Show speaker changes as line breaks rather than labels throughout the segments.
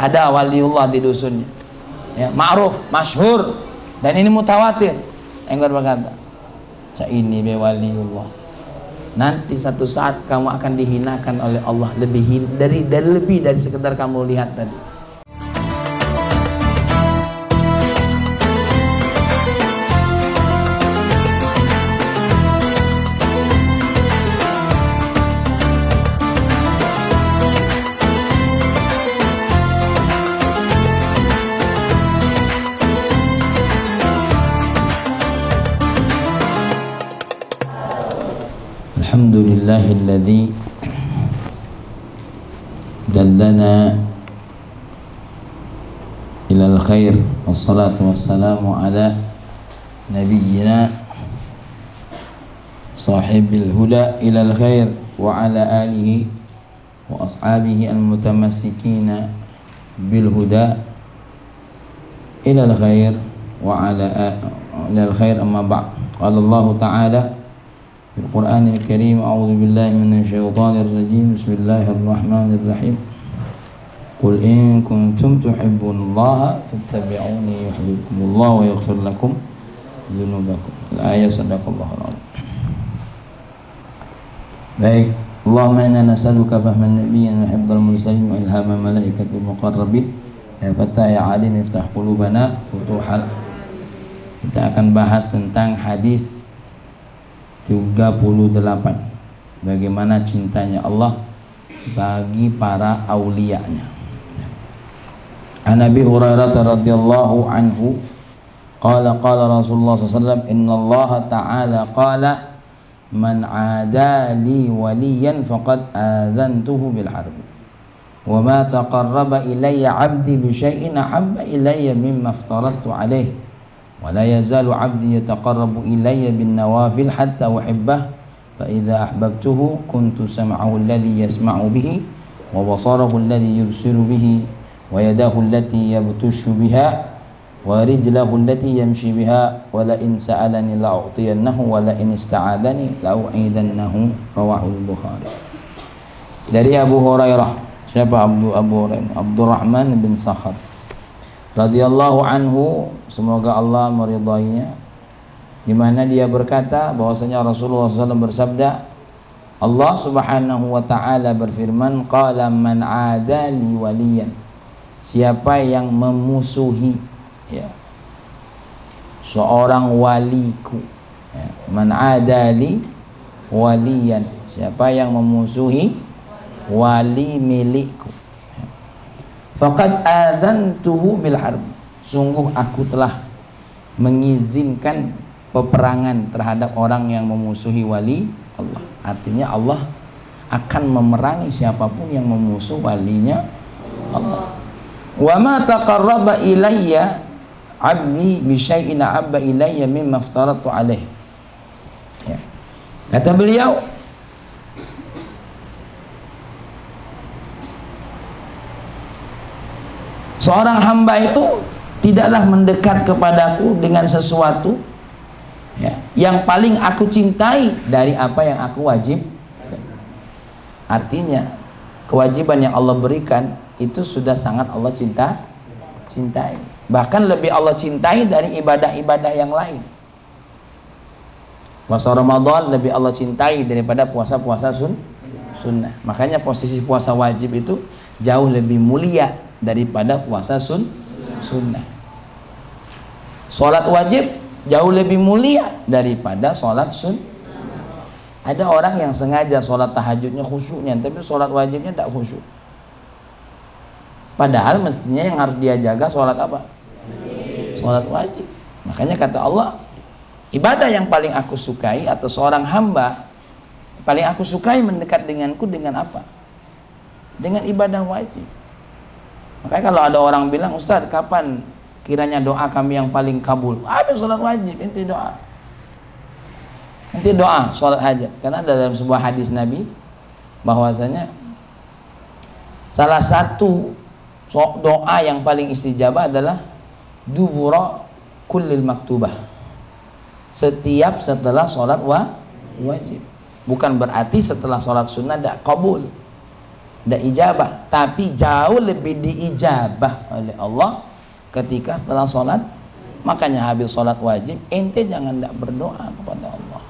ada waliullah di dusunnya, ya, ma'ruf, masyhur, dan ini mutawatir. Engkau berkata, "Cak ini be waliullah. Nanti satu saat kamu akan dihinakan oleh Allah lebih dari sekedar kamu lihat tadi." Alhamdulillahilladzi dallana ilal khair, wassalatu wassalamu ala nabiyyina sahibil huda ilal khair wa ala alihi wa ashabihi al-mutamassikina bil huda ilal khair wa ala ilal khair, amma ba'd. Qala Allah ta'ala fil Qur'anil Karim, a'udzu billahi minasyaitonir rajim, bismillahirrahmanirrahim. Qul in kuntum tuhibbunallaha fattabi'uni yuhibbukumullahu wa yaghfir lakum dzunubakum. Al-ayat, sadaqallahul azim. Baik, Allahumma inna nas'aluka fahman nabiyyin wa hibbal mursalin wa ilhamal malaikatil muqarrabin. Ya Fattah ya Alim iftah qulubana futuhal. Kita akan bahas tentang hadis 38, bagaimana cintanya Allah bagi para aulianya. An Abi Hurairah radhiyallahu anhu qala Rasulullah sallallahu alaihi wasallam, innallaha ta'ala qala man 'ada li waliyan faqad adzantuhu bil harb wa ma taqarraba ilayya 'abdi bi syai'in ahabba ilayya mimma aftaradtu 'alaihi wa la yazalu 'abdi yataqarrabu ilayya bin nawafil hatta uhibbah fa idza ahbabtuhu kuntu sam'ahu alladhi yasma'u bihi wa basarahu alladhi yubsiru bihi wa yadahu allati yabtushu biha wa rijlahu allati yamshi biha wa la in sa'alani la u'tiyannahu wa la in ista'adani la u'idannahu, rawahu Bukhari. Dari Abu Hurairah, siapa Abu Hurairah? Abdurrahman bin Sakhar radhiyallahu anhu, semoga Allah meridainya, di mana dia berkata bahwasanya Rasulullah SAW bersabda, Allah Subhanahu wa taala berfirman, qala man 'ada li waliyan, siapa yang memusuhi, ya, seorang waliku, ya, man 'ada li waliyan, siapa yang memusuhi wali milikku, faqad adzantuhu bil harb, sungguh aku telah mengizinkan peperangan terhadap orang yang memusuhi wali Allah. Artinya Allah akan memerangi siapapun yang memusuh walinya Allah. Wa ma taqarraba ilayya 'abdi bi syai'in ahabba ilayya mimma aftaratu alaihi. Ya. Kata beliau, seorang hamba itu tidaklah mendekat kepadaku dengan sesuatu, ya, yang paling aku cintai dari apa yang aku wajib. Artinya kewajiban yang Allah berikan itu sudah sangat Allah cintai. Bahkan lebih Allah cintai dari ibadah-ibadah yang lain. Puasa Ramadan lebih Allah cintai daripada puasa-puasa sunnah. Makanya posisi puasa wajib itu jauh lebih mulia daripada puasa sunnah. Sholat wajib jauh lebih mulia daripada sholat sunnah. Ada orang yang sengaja sholat tahajudnya khusyuknya, tapi sholat wajibnya tak khusyuk. Padahal mestinya yang harus dia jaga sholat apa? Sholat wajib. Makanya kata Allah, ibadah yang paling aku sukai atau seorang hamba paling aku sukai mendekat denganku dengan apa? Dengan ibadah wajib. Makanya kalau ada orang bilang, Ustaz, kapan kiranya doa kami yang paling kabul? Habis sholat wajib, inti doa. Inti doa, sholat hajat. Karena ada dalam sebuah hadis Nabi bahwasanya salah satu doa yang paling istijabah adalah dubura kullil maktubah, setiap setelah sholat wajib. Bukan berarti setelah sholat sunnah tidak kabul. tidak ijabah, tapi jauh lebih diijabah oleh Allah ketika setelah sholat. Makanya habis sholat wajib ente jangan tidak berdoa kepada Allah.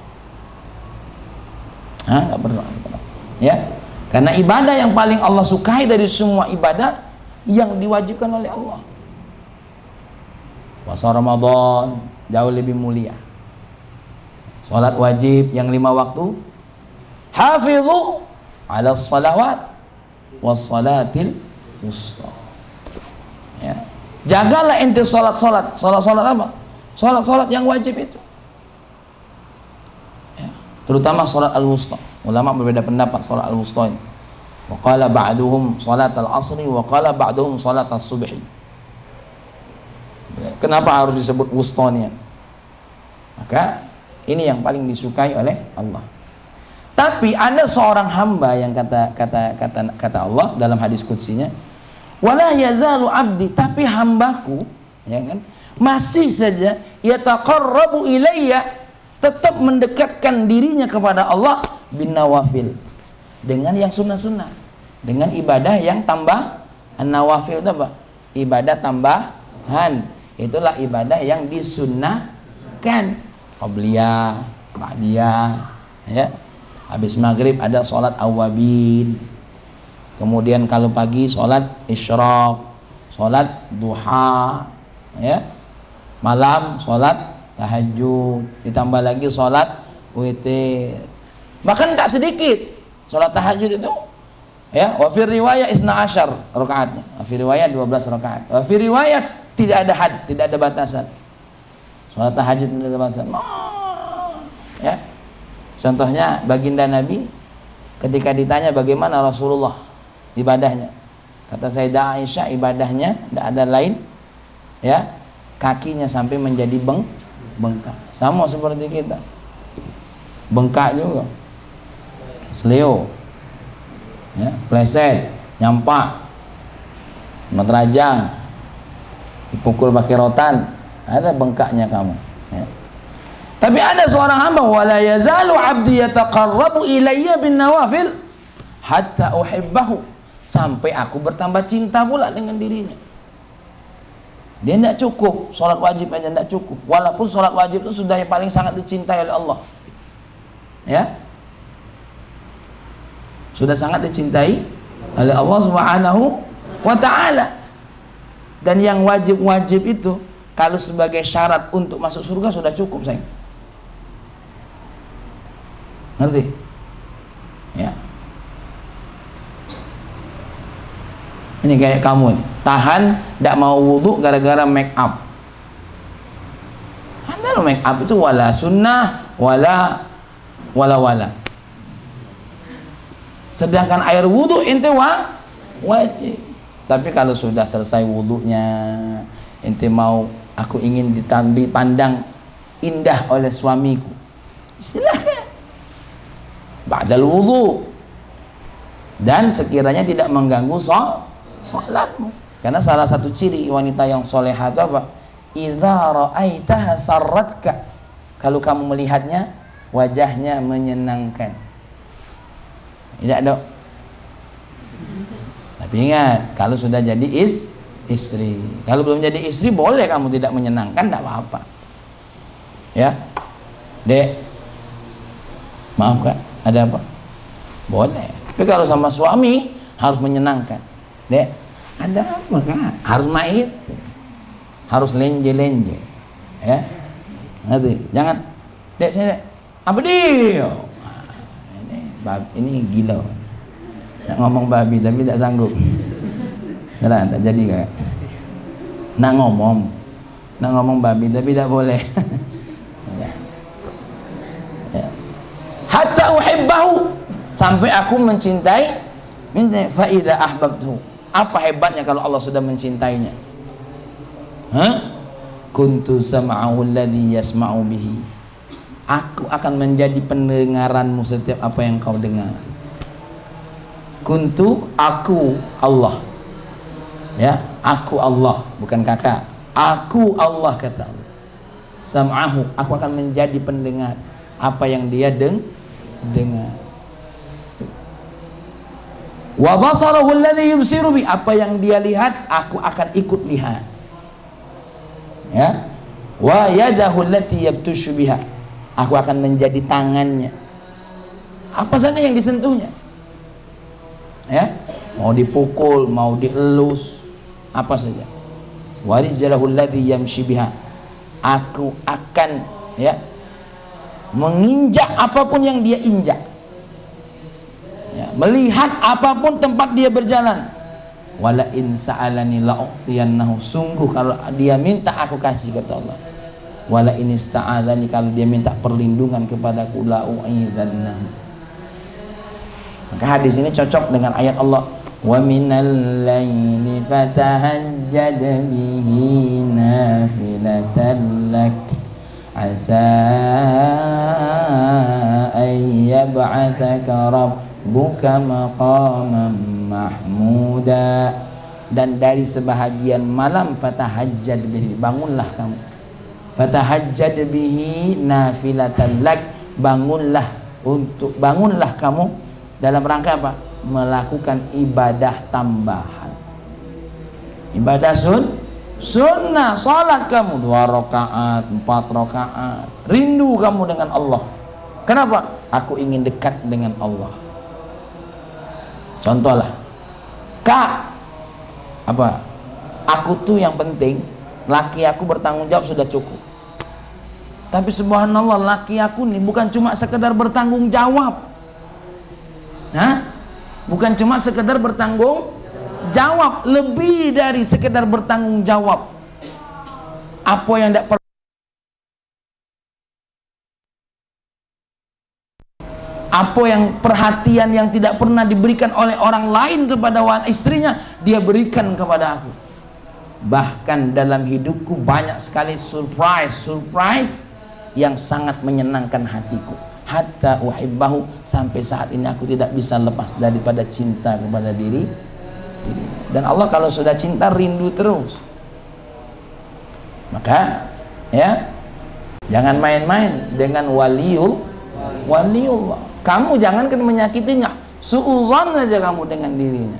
Nggak berdoa kepada Allah. Ya, karena ibadah yang paling Allah sukai dari semua ibadah yang diwajibkan oleh Allah. Puasa Ramadan jauh lebih mulia. Sholat wajib yang 5 waktu. Hafidhu ala salawat was salatil wusta. Ya. Jagalah ente sholat apa? Sholat yang wajib itu. Ya. Terutama sholat al-wusta. Ulama berbeda pendapat sholat al-wusta ini. Wa qala ba'duhum sholat al-asri wa qala ba'duhum sholat as-subhi. Kenapa harus disebut wusta ini? Maka ini yang paling disukai oleh Allah. Tapi ada seorang hamba yang kata Allah dalam hadis qudsinya, wala yazalu abdi, tapi hambaku, ya kan, masih saja yataqarrabu ilayya, tetap mendekatkan dirinya kepada Allah bin nawafil, dengan yang sunnah-sunnah, dengan ibadah yang tambah. An-nawafil itu apa? Ibadah tambahan. Itulah ibadah yang disunnahkan. Qabliyah, ba'diyah, ya. Habis maghrib ada sholat awabin. Kemudian kalau pagi sholat isyraq, sholat duha, ya. Malam sholat tahajud, ditambah lagi sholat witir. Bahkan tak sedikit sholat tahajud itu, ya. Wa fi riwayat 12 rakaatnya, wa fi riwayat 12 rakaat, wa fi riwayat tidak ada had, tidak ada batasan. Sholat tahajud tidak ada batasan. Ya. Contohnya baginda Nabi ketika ditanya bagaimana Rasulullah ibadahnya, kata Sayyidah Aisyah, ibadahnya tidak ada lain, ya, kakinya sampai menjadi bengkak, sama seperti kita, bengkak juga, seleo, ya, pleset, nyampak, meterajang, dipukul pakai rotan, ada bengkaknya kamu, ya. Tapi ada seorang hamba, wala yazalu abdi yataqarrabu ilayya bin nawafil hatta uhibbahu, sampai aku bertambah cinta pula dengan dirinya. Dia tidak cukup sholat wajib aja, tidak cukup, walaupun sholat wajib itu sudah yang paling sangat dicintai oleh Allah, ya, sudah sangat dicintai oleh Allah Subhanahu wa ta'ala. Dan yang wajib-wajib itu kalau sebagai syarat untuk masuk surga sudah cukup, sayang. Ngerti? Ya. Ini kayak kamu nih, tahan tidak mau wudhu gara-gara make up. Anda make up itu wala sunnah wala. Sedangkan air wudhu ente wajib. Tapi kalau sudah selesai wudhunya, ente mau, aku ingin dipandang indah oleh suamiku, silahkan ba'dal wudhu, dan sekiranya tidak mengganggu sholatmu. Karena salah satu ciri wanita yang solehah itu apa? Idza ra'aitaha sarratka, kalau kamu melihatnya wajahnya menyenangkan. Tidak ada. Tapi ingat, kalau sudah jadi istri, kalau belum jadi istri boleh kamu tidak menyenangkan, tidak apa-apa, ya. Dek, maaf Kak, ada apa? Boleh. Tapi kalau sama suami harus menyenangkan. Dek, ada apa Kak? Harus main, harus lenje-lenje, ya. Nanti jangan, Dek saya, Dek, apa dia? Nah, ini gila. Nak ngomong babi tapi tak sanggup. Nah, tak jadi Kak. Nak ngomong babi tapi tak boleh. Hatta uhibbahu, sampai aku mencintai. Fa idza ahbabtuhu, apa hebatnya kalau Allah sudah mencintainya? Kuntu sam'ahu alladhi yasma'u bihi, aku akan menjadi pendengaranmu setiap apa yang kau dengar. Kuntu, aku Allah, ya, aku Allah, bukan kakak, aku Allah, kata Allah. Sam'ahu, aku akan menjadi pendengar apa yang dia dengar. Wa basarahu alladhi yubsiru bi, apa yang dia lihat aku akan ikut lihat. Ya. Wa yadahu allati yabtushu biha, aku akan menjadi tangannya. Apa saja yang disentuhnya. Ya. Mau dipukul, mau dielus, apa saja. Wa rijlahu alladhi yamshi biha, aku akan ya menginjak apapun yang dia injak, ya, melihat apapun tempat dia berjalan. Wala in sa'alani la'u'tiyannahu, sungguh kalau dia minta aku kasih, kata Allah. Wala in ista'adzani, kalau dia minta perlindungan kepadaku, la'u'idzannahu. Maka hadis ini cocok dengan ayat Allah, wa minal laili fatahajjad bihi nafilatan lak asa ayyab'athaka rabbuka maqaman mahmuda. Dan dari sebahagian malam, fatahajjad bihi, bangunlah kamu, fatahajjad bihi nafilatan lak, bangunlah kamu dalam rangka apa? Melakukan ibadah tambahan, ibadah sunnah, salat kamu 2 rakaat, 4 rakaat, rindu kamu dengan Allah. Kenapa? Aku ingin dekat dengan Allah. Contohlah, Kak, apa? Aku tuh yang penting laki aku bertanggung jawab sudah cukup. Tapi subhanallah, laki aku nih bukan cuma sekedar bertanggung jawab. Nah, bukan cuma sekedar bertanggung jawab, lebih dari sekedar bertanggung jawab. Apa yang tidak perlu, apa yang perhatian yang tidak pernah diberikan oleh orang lain kepada istrinya, dia berikan kepada aku. Bahkan dalam hidupku banyak sekali surprise yang sangat menyenangkan hatiku. Hatta uhibbahu, sampai saat ini aku tidak bisa lepas daripada cinta kepada diri. Dan Allah kalau sudah cinta rindu terus. Maka ya, jangan main-main dengan waliullah. Kamu jangankan menyakitinya, suudzon saja kamu dengan dirinya.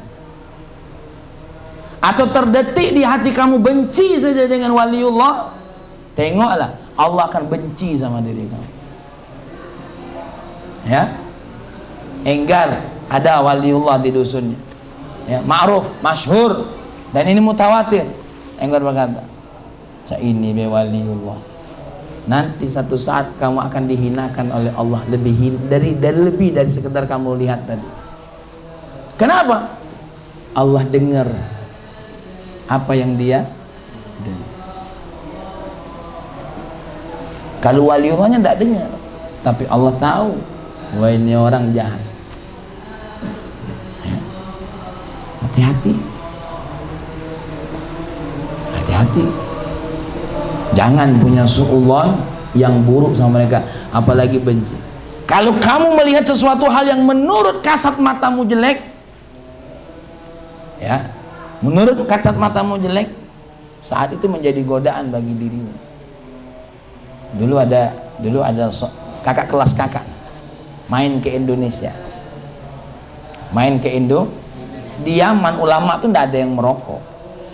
Atau terdetik di hati kamu benci saja dengan waliullah, tengoklah Allah akan benci sama diri kamu. Ya, enggar ada waliullah di dusunnya, ya, ma'ruf, masyhur, dan ini mutawatir. Enggar berkata, "Ca ini be waliullah." Nanti satu saat kamu akan dihinakan oleh Allah lebih dari sekedar kamu lihat tadi. Kenapa? Allah dengar apa yang dia dengar. Kalau waliullahnya tidak dengar, tapi Allah tahu, wah ini orang jahat. Hati-hati, hati-hati. Jangan punya suudzon yang buruk sama mereka, apalagi benci. Kalau kamu melihat sesuatu hal yang menurut kasat matamu jelek, ya, menurut kasat matamu jelek, saat itu menjadi godaan bagi dirimu. Dulu ada kakak kelas kakak main ke Indonesia, di Yaman ulama tuh tidak ada yang merokok,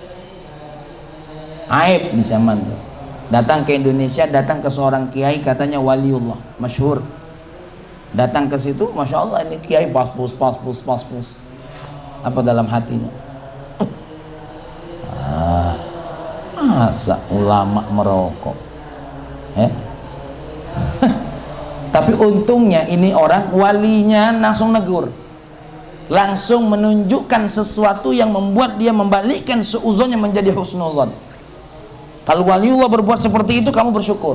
aib di zaman tuh. Datang ke Indonesia, datang ke seorang kiai katanya waliullah masyhur, datang ke situ, masya Allah ini kiai paspus. Apa dalam hatinya? Masa ulama merokok? Tapi untungnya ini orang walinya langsung negur, langsung menunjukkan sesuatu yang membuat dia membalikkan suudzonnya menjadi husnuzon. Kalau waliullah berbuat seperti itu, kamu bersyukur.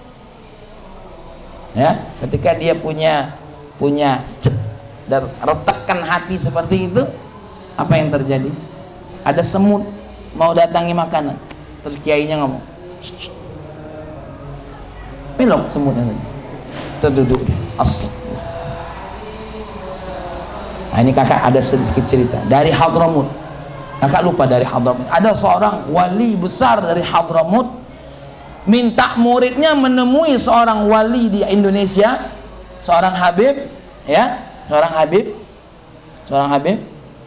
Ya, ketika dia punya dan retakkan hati seperti itu, apa yang terjadi? Ada semut mau datangi makanan, terus kiainya ngomong, belok semutnya tadi, terduduk. Astagfirullah. Nah, ini kakak ada sedikit cerita dari Hadramut. Kakak lupa dari Hadramut. Ada seorang wali besar dari Hadramut minta muridnya menemui seorang wali di Indonesia, seorang habib, ya, seorang habib.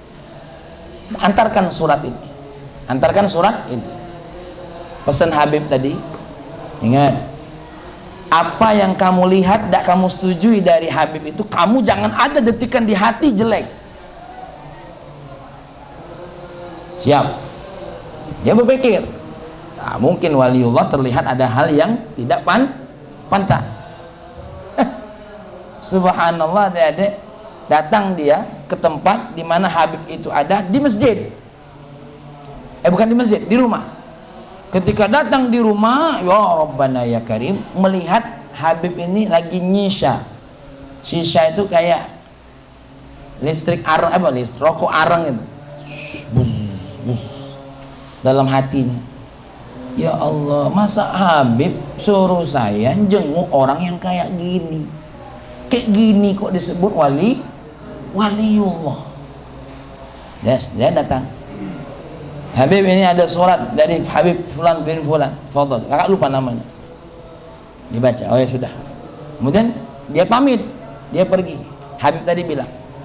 antarkan surat ini, antarkan surat ini. Pesan Habib tadi, ingat, apa yang kamu lihat tidak kamu setujui dari Habib itu, kamu jangan ada detikan di hati jelek. Siap. Dia berpikir, nah, mungkin waliullah terlihat ada hal yang tidak pantas. Subhanallah, adik-adik, datang dia ke tempat di mana Habib itu ada, di masjid. Bukan di masjid, di rumah. Ketika datang di rumah, ya Rabbana ya Karim, melihat Habib ini lagi nyisha. Shisha itu kayak listrik arang, rokok arang itu. Bus, bus. Dalam hatinya, ya Allah, masa Habib suruh saya jenguk orang yang kayak gini? Kayak gini kok disebut waliullah. Dia datang. Habib, ini ada surat dari Habib Fulan bin Fulan, fadhal. Kakak lupa namanya. Dibaca, oh ya sudah. Kemudian dia pamit, dia pergi. Habib tadi bilang,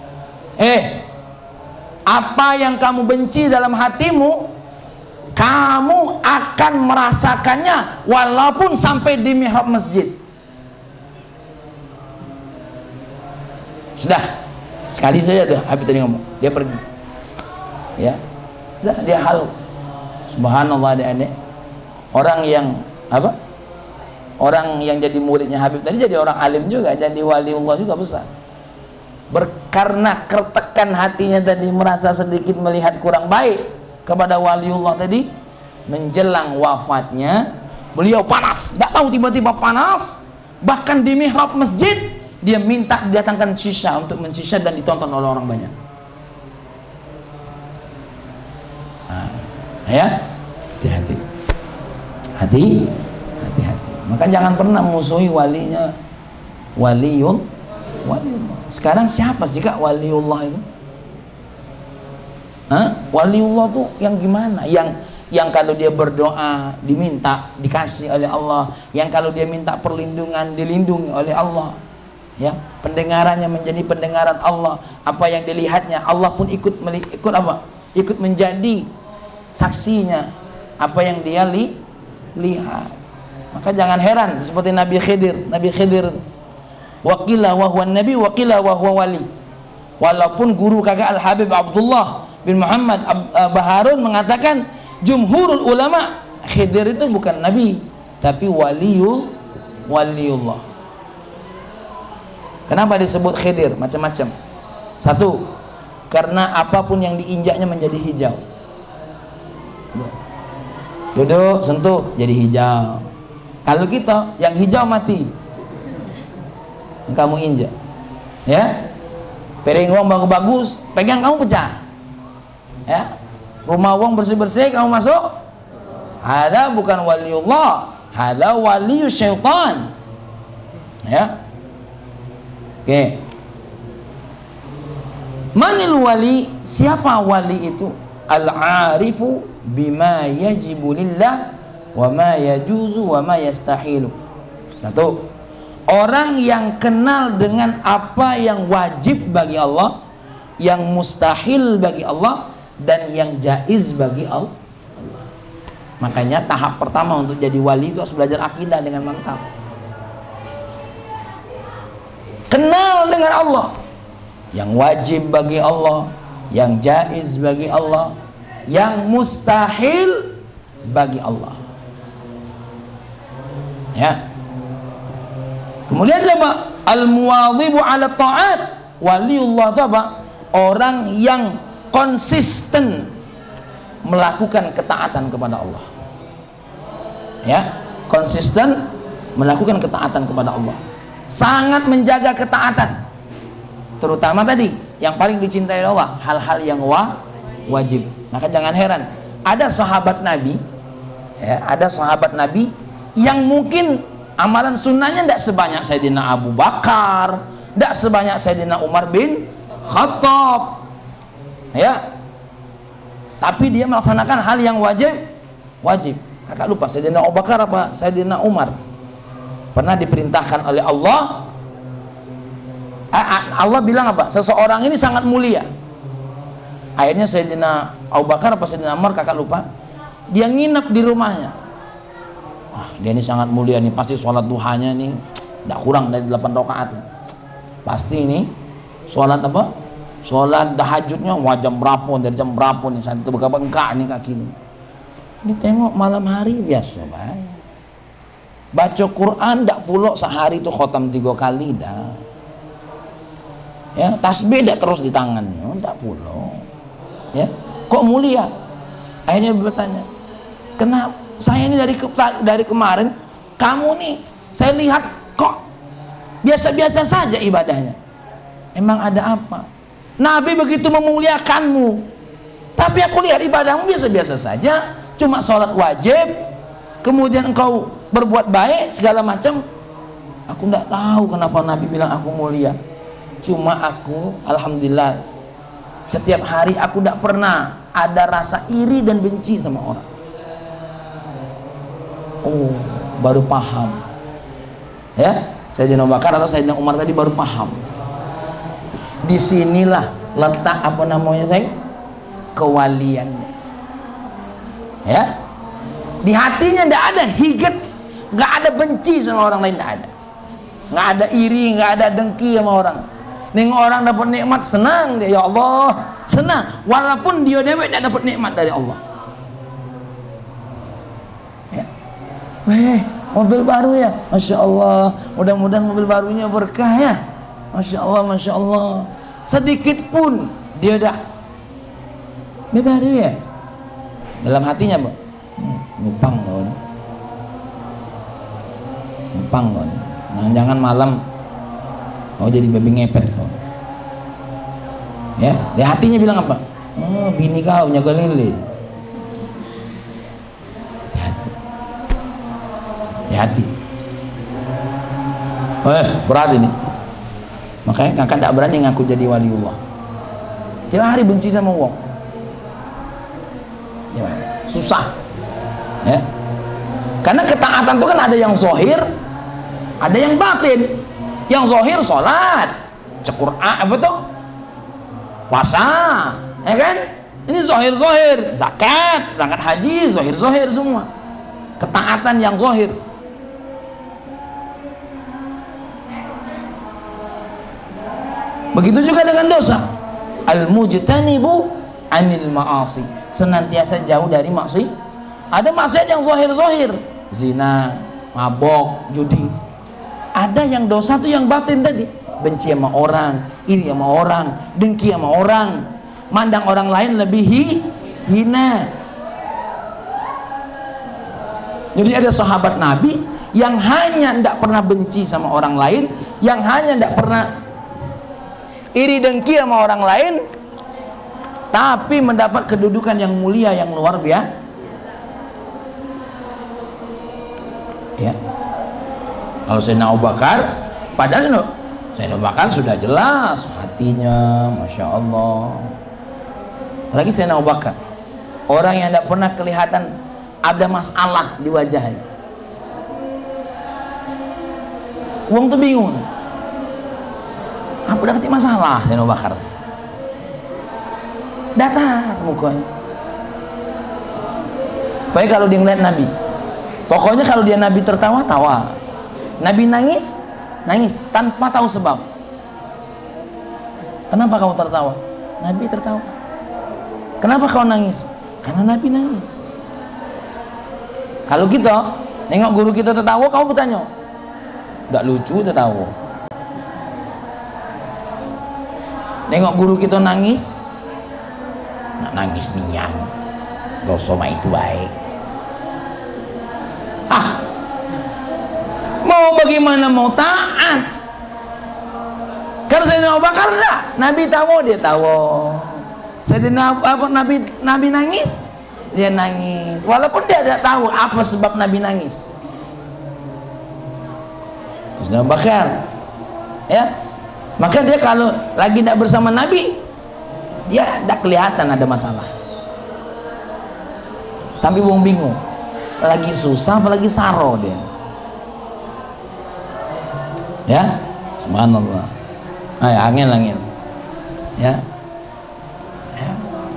apa yang kamu benci dalam hatimu, kamu akan merasakannya walaupun sampai di mihrab masjid. Sudah, sekali saja tuh Habib tadi ngomong, dia pergi. Ya. Dia halu. Subhanallah, adik-adik, orang yang orang yang jadi muridnya Habib tadi jadi orang alim juga, jadi waliullah juga besar. Karena kertekan hatinya tadi, merasa sedikit melihat kurang baik kepada waliullah tadi, menjelang wafatnya beliau panas, tidak tahu tiba-tiba panas, bahkan di mihrab masjid dia minta didatangkan shisha untuk menshisha dan ditonton oleh orang banyak. Ya, hati-hati, hati-hati. Maka jangan pernah musuhi walinya, waliullah. Sekarang siapa sih Kak waliullah itu? Waliullah tuh yang gimana? Yang kalau dia berdoa diminta dikasih oleh Allah, yang kalau dia minta perlindungan dilindungi oleh Allah. Ya, pendengarannya menjadi pendengaran Allah, apa yang dilihatnya Allah pun ikut ikut menjadi saksinya apa yang dia lihat. Maka jangan heran seperti Nabi Khidir, waqila wa huwa nabi waqila wa huwa wali. Walaupun guru kakak Al-Habib Abdullah bin Muhammad Baharun mengatakan, jumhurul ulama, Khidir itu bukan nabi tapi waliullah. Kenapa disebut Khidir? Macam-macam. Satu, karena apapun yang diinjaknya menjadi hijau. Duduk, sentuh, jadi hijau. Kalau kita yang hijau mati, yang kamu injak, ya, piring uang bagus-bagus, pegang kamu pecah, ya, rumah uang bersih-bersih kamu masuk, ada bukan waliullah, ada walius syaitan, ya. Oke. Manil wali, siapa wali itu? Al-arifu bima yajibu lillah wa ma yajuzu wa ma yastahilu. Satu, orang yang kenal dengan apa yang wajib bagi Allah, yang mustahil bagi Allah, dan yang jaiz bagi Allah. Makanya tahap pertama untuk jadi wali itu harus belajar akidah dengan mantap. Kenal dengan Allah, yang wajib bagi Allah, yang jaiz bagi Allah, yang mustahil bagi Allah. Ya. Kemudian apa? Al-muwadhibu 'ala ta'at. Waliullah itu apa? Orang yang konsisten melakukan ketaatan kepada Allah. Ya, konsisten melakukan ketaatan kepada Allah. Sangat menjaga ketaatan. Terutama tadi yang paling dicintai Allah, hal-hal yang wajib. Maka jangan heran, ada sahabat Nabi, ya, ada sahabat Nabi yang mungkin amalan sunnahnya tidak sebanyak Sayyidina Abu Bakar, tidak sebanyak Sayyidina Umar bin Khattab, ya, tapi dia melaksanakan hal yang wajib. Kakak lupa Sayyidina Abu Bakar apa Sayyidina Umar pernah diperintahkan oleh Allah. Allah bilang apa? Seseorang ini sangat mulia. Akhirnya Sayyidina Abu Bakar apa Sayyidina Umar, kakak lupa, dia nginep di rumahnya. Dia ini sangat mulia nih, pasti sholat duhanya nih tidak kurang dari 8 rakaat. Pasti ini sholat apa? Sholat tahajudnya jam berapa, dari jam berapa nih, saat itu bengkak nih kaki nih. Ditengok malam hari biasa baik. Baca Quran tidak pulok sehari itu khotam 3 kali dah. Ya, tasbih tidak terus di tangannya, tidak pulok. Ya, kok mulia? Akhirnya bertanya, kenapa saya ini dari kemarin kamu nih saya lihat kok biasa-biasa saja ibadahnya, emang ada apa? Nabi begitu memuliakanmu, tapi aku lihat ibadahmu biasa-biasa saja, cuma sholat wajib, kemudian engkau berbuat baik segala macam. Aku tidak tahu kenapa Nabi bilang aku mulia. Cuma aku alhamdulillah setiap hari aku tidak pernah ada rasa iri dan benci sama orang. Oh, baru paham. Ya, Sayyidina Abu Bakar atau Sayyidina Umar tadi baru paham. Disinilah letak apa namanya saya, kewaliannya. Ya, di hatinya tidak ada higet, nggak ada benci sama orang lain, tidak ada. Nggak ada iri, nggak ada dengki sama orang. Nengok orang dapat nikmat senang dia, ya Allah, senang walaupun dia dewek tidak dapat nikmat dari Allah. Ya. Mobil baru ya, Masya Allah, mudah-mudahan mobil barunya berkah ya, Masya Allah, Masya Allah. Sedikit pun dia dah baru ya, dalam hatinya Pak, numpang loh, numpang loh. Jangan malam kau jadi babi ngepet kau. Ya, di hatinya bilang apa? Oh, bini kau nyaga lilin. Hati. Berat ini. Makanya kakak tidak berani ngaku jadi waliullah. Tiap hari benci sama Allah. Ya, susah. Ya. Karena ketaatan itu kan ada yang zahir, ada yang batin. Yang zahir sholat, Quran apa tuh? Puasa, ya kan? Ini zahir-zahir, zakat, berangkat haji, zahir-zahir semua. Ketaatan yang zahir. Begitu juga dengan dosa. Al-mujtanibu anil ma'asi, senantiasa jauh dari maksiat. Ada maksiat yang zahir-zahir, zina, mabok, judi. Ada yang dosa tuh yang batin tadi, benci sama orang, iri sama orang, dengki sama orang, mandang orang lain lebih hina. Jadi ada sahabat Nabi yang hanya tidak pernah benci sama orang lain, yang hanya tidak pernah iri dengki sama orang lain, tapi mendapat kedudukan yang mulia, yang luar biasa. Ya. Kalau Sayyidina Abu Bakar, padahal Sayyidina Abu Bakar sudah jelas hatinya, Masya Allah. Lagi Sayyidina Abu Bakar, orang yang tidak pernah kelihatan ada masalah di wajahnya. Uang tuh bingung, apa udah ketik masalah Sayyidina Abu Bakar? Datar mukanya. Baik kalau dia ngeliat Nabi, pokoknya kalau dia Nabi tertawa, tawa. Nabi nangis, nangis tanpa tahu sebab. Kenapa kamu tertawa? Nabi tertawa. Kenapa kau nangis? Karena Nabi nangis. Kalau kita nengok guru kita tertawa, kamu bertanya, nggak lucu tertawa. Nengok guru kita nangis, nggak nangis nian, dosa mah itu baik. Mau bagaimana mau taat? Kalau Sayyidina Abu Bakar enggak, Nabi tahu dia tahu. Sayyidina Nabi nangis, dia nangis. Walaupun dia tidak tahu apa sebab Nabi nangis. Terus Sayyidina Abu Bakar, ya, maka dia kalau lagi tidak bersama Nabi, dia tidak kelihatan ada masalah. Sampai bingung, lagi susah apalagi saro dia. Ya, subhanallah. Angin ya.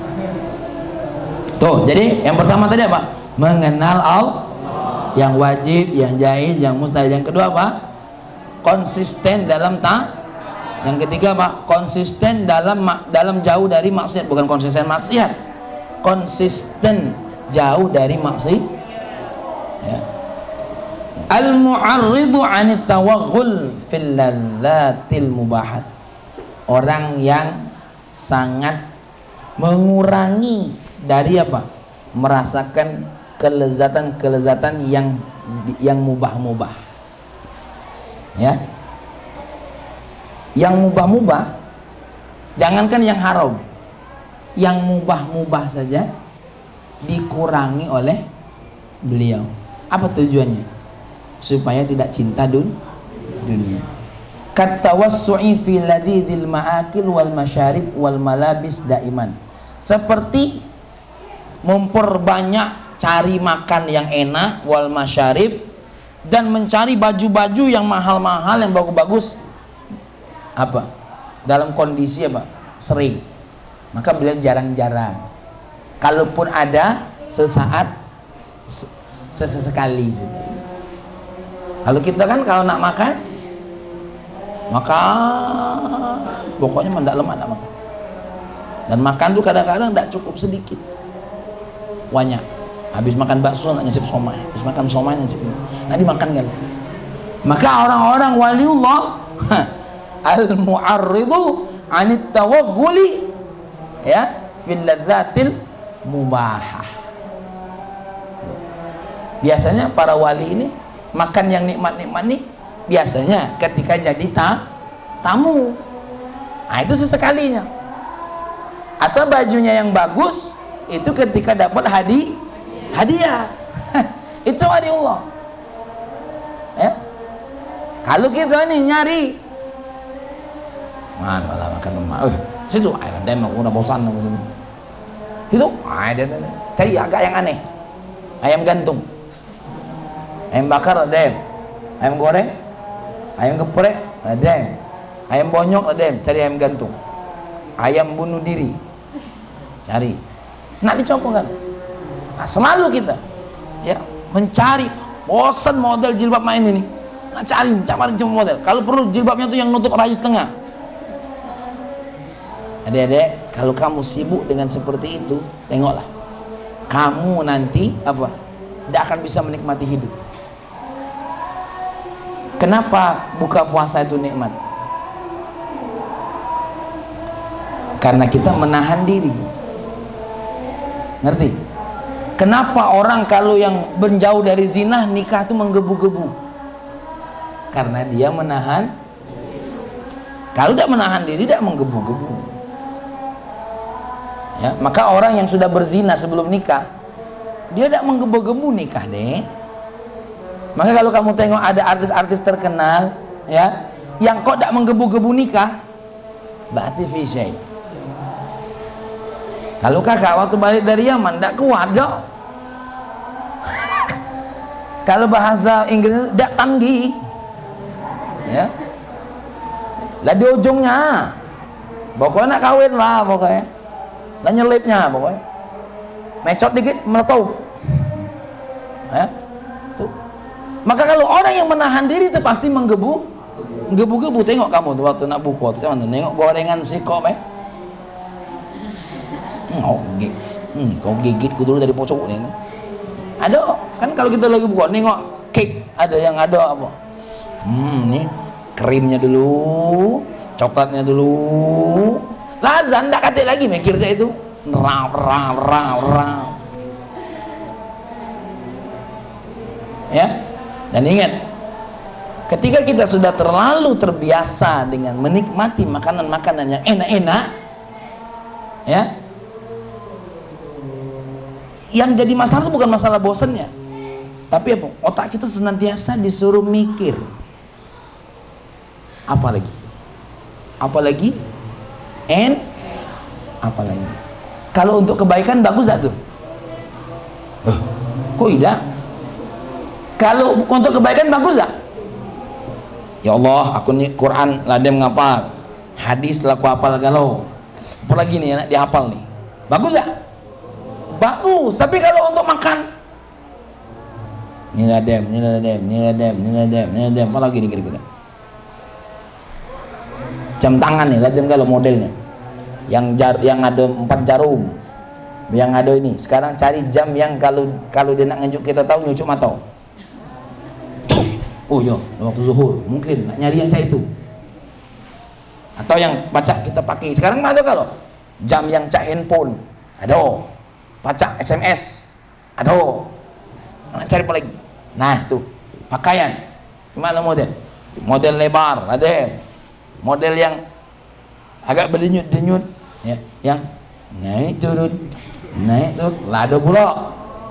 Tuh, jadi yang pertama tadi apa? Mengenal Allah, yang wajib, yang jaiz, yang mustahil. Yang kedua apa? Konsisten dalam Yang ketiga apa? Konsisten dalam jauh dari maksiat. Bukan konsisten maksiat, konsisten jauh dari maksiat. Ya. Al-mu'arridu 'anit tawaghul fil ladzatil mubahat. Orang yang sangat mengurangi dari apa? Merasakan kelezatan-kelezatan yang mubah-mubah. Ya. Yang mubah-mubah, jangankan yang haram, yang mubah-mubah saja dikurangi oleh beliau. Apa tujuannya? Supaya tidak cinta dunia. Katawassu'i fi ladidil ma'akil wal masyarib wal malabis daiman. Seperti memperbanyak cari makan yang enak wal masyarib, dan mencari baju-baju yang mahal-mahal, yang bagus-bagus, apa? Dalam kondisi apa? Sering. Maka beliau jarang-jarang. Kalaupun ada, sesaat, sesekali. Kalau kita kan kalau nak makan, pokoknya mendak lemak nak makan. Dan makan tuh kadang-kadang tidak cukup sedikit, banyak. Habis makan bakso nak nyicip somai, habis makan somai nyicip ini, nak dimakan kan. Maka orang-orang waliullah al-mu'arridu 'anit tawaghuli, ya, fil ladzatil mubahah. Biasanya para wali ini makan yang nikmat-nikmat nih biasanya ketika jadi tamu. Nah, itu sesekalinya. Atau bajunya yang bagus itu ketika dapat hadiah. Itu waliullah. Ya. Kalau kita nih nyari malah makan lemak. Situ ayam dem aku udah bosan aku sini. Itu ada cari agak yang aneh. Ayam gantung. Ayam bakar ada. Ayam goreng, ayam geprek ada. Ayam bonyok ada. Cari ayam gantung. Ayam bunuh diri. Cari. Nak dicoba kan? Nah, selalu kita ya mencari, bosan model jilbab main ini. Nah, cari model. Kalau perlu jilbabnya tuh yang nutup raih setengah. Adik-adik, kalau kamu sibuk dengan seperti itu, tengoklah, kamu nanti apa? Tidak akan bisa menikmati hidup. Kenapa buka puasa itu nikmat? Karena kita menahan diri. Ngerti? Kenapa orang kalau yang menjauh dari zina nikah itu menggebu-gebu? Karena dia menahan. Kalau tidak menahan diri, tidak menggebu-gebu. Ya, maka orang yang sudah berzina sebelum nikah, dia tidak menggebu-gebu nikah deh. Maka kalau kamu tengok ada artis-artis terkenal, ya, yang kok tidak menggebu-gebu nikah, berarti fisy. Kalau kakak waktu balik dari Yaman tidak kuat jauh. Kalau bahasa Inggris tidak tanggi, ya, lah di ujungnya, pokoknya nak kawin lah pokoknya. Dan nyelipnya pokoknya mecot dikit meletup, ya, tuh. Maka kalau orang yang menahan diri itu pasti menggebu-gebu. Tengok kamu tuh waktu nak buka tuh, tengok gorengan si kop, kau gigit dulu dari pocok ini. Ada kan kalau kita lagi buka, nengok cake ada yang ada apa? Nih krimnya dulu, coklatnya dulu. Lazan tak kata lagi mikir saya itu raw. Ya, dan ingat, ketika kita sudah terlalu terbiasa dengan menikmati makanan-makanan yang enak-enak, ya, yang jadi masalah itu bukan masalah bosannya, tapi apa? Otak kita senantiasa disuruh mikir, apalagi kalau untuk kebaikan bagus tak tuh? Kok tidak? Kalau untuk kebaikan bagus tak? Ya Allah, aku nih Quran ladem ngapal, hadis laku hafal galau, apalagi nih anak dihafal nih, bagus tak? bagus. Tapi kalau untuk makan, niladem, apa lagi nih kira-kira? Jam tangan nih, ladem kalau modelnya, yang ada 4 jarum, yang ada ini. Sekarang cari jam yang kalau dia nak ngejuk kita tahu nyucuk mata. Oh ya, waktu zuhur mungkin nak nyari yang kayak itu. Atau yang baca kita pakai sekarang ada kalau jam yang cak handphone ada, baca SMS ada, nak cari apa lagi? Nah tuh pakaian gimana model lebar ada, model yang agak berdenyut-denyut ya, yang naik turun lado pula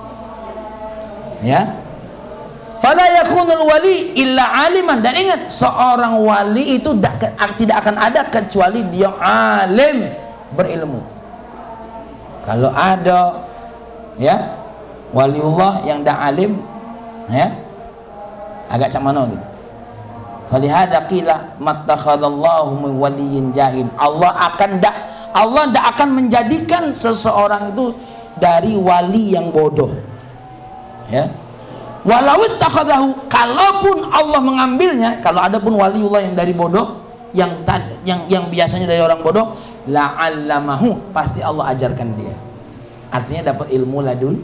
ya. Fala yakunul wali illa aliman, dan ingat seorang wali itu tidak akan ada kecuali dia alim, berilmu. Kalau ada ya waliullah yang dak alim ya agak cak mana gitu. Falihada qila mattakhadallahu min waliyyin jahil. Allah ndak akan menjadikan seseorang itu dari wali yang bodoh ya. Walau takhadahu, kalaupun Allah mengambilnya, kalau ada pun waliullah yang dari bodoh, yang biasanya dari orang bodoh, la'allamahu, pasti Allah ajarkan dia. Artinya dapat ilmu ladun.